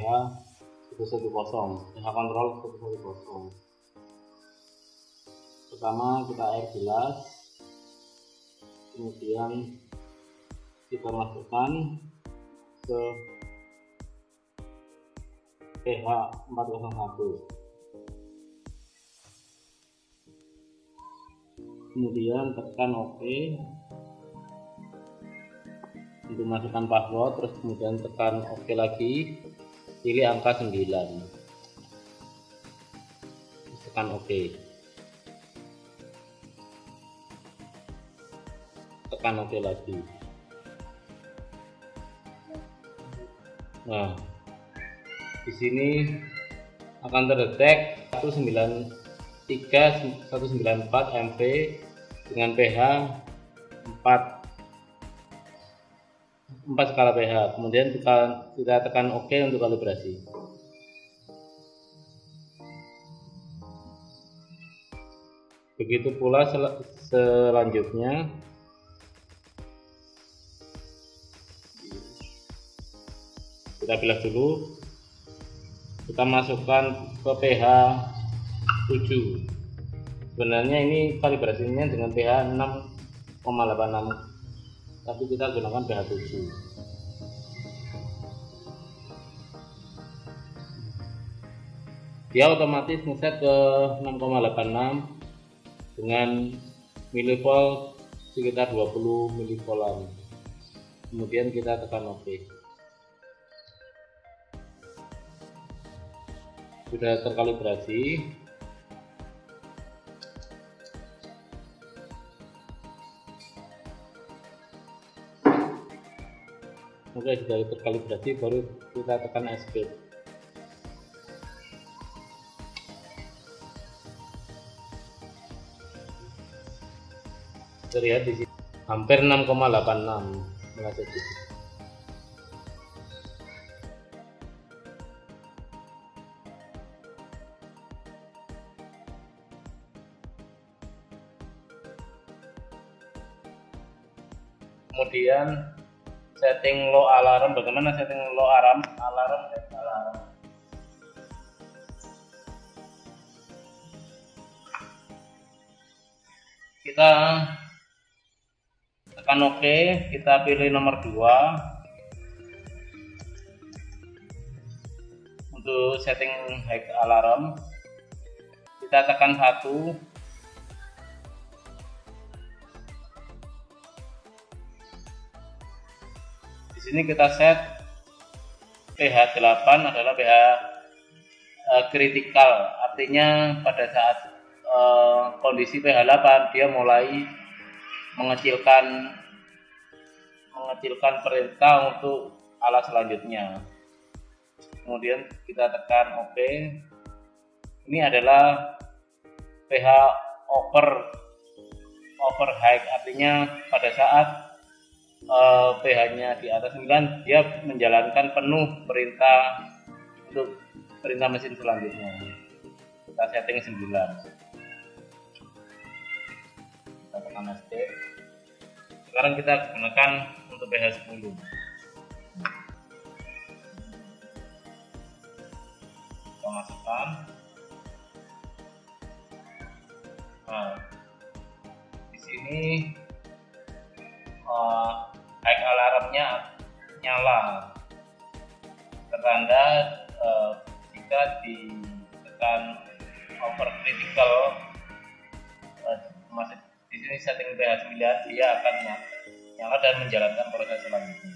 110, pH kontrol 110. Pertama kita air gelas, kemudian kita masukkan ke pH 401, kemudian tekan OK untuk masukkan password, terus kemudian tekan OK lagi, pilih angka 9, tekan OK, tekan OK lagi. Nah, di sini akan terdetek 194 mV dengan pH 4 skala pH. Kemudian kita tekan OK untuk kalibrasi. Begitu pula selanjutnya. Kita bilas dulu, kita masukkan ke pH 7. Sebenarnya ini kalibrasinya dengan pH 6,86, tapi kita gunakan pH 7. Dia otomatis ngeset ke 6,86 dengan milivolt sekitar 20 milivolt. Kemudian kita tekan OK. Sudah terkalibrasi. Oke, sudah terkalibrasi, baru kita tekan escape. Terlihat di sini hampir 6,86 melaju. Kemudian setting low alarm. Bagaimana setting low alarm? Alarm. Kita tekan OK, kita pilih nomor 2 untuk setting high alarm. Kita tekan 1. Di sini kita set pH 8 adalah pH kritikal, artinya pada saat kondisi pH 8 dia mulai mengecilkan perintah untuk alat selanjutnya. Kemudian kita tekan OK. Ini adalah pH over high, artinya pada saat pH-nya di atas 9 dia menjalankan penuh perintah untuk perintah mesin selanjutnya. Kita setting 9. Kita tekan escape. Sekarang kita gunakan untuk pH 10. Kita masukkan. Nah, di sini high alarmnya nyala, tertanda jika ditekan over critical. Masih di sini setting pH 9, dia akan nyala dan menjalankan proses selanjutnya.